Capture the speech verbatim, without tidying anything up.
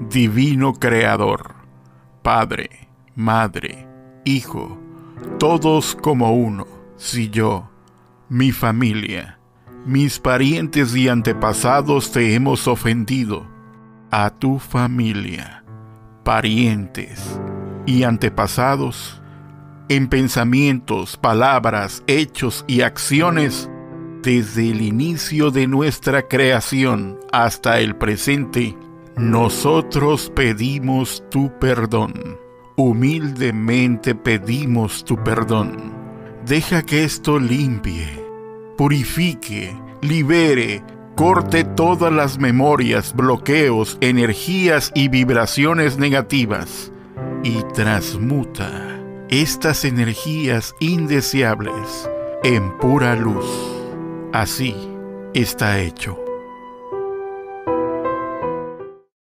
Divino Creador, Padre, Madre, Hijo, todos como uno, si yo, mi familia, mis parientes y antepasados te hemos ofendido, a tu familia, parientes y antepasados, en pensamientos, palabras, hechos y acciones, desde el inicio de nuestra creación hasta el presente, nosotros pedimos tu perdón. Humildemente pedimos tu perdón. Deja que esto limpie, purifique, libere, corte todas las memorias, bloqueos, energías y vibraciones negativas y transmuta estas energías indeseables en pura luz. Así está hecho.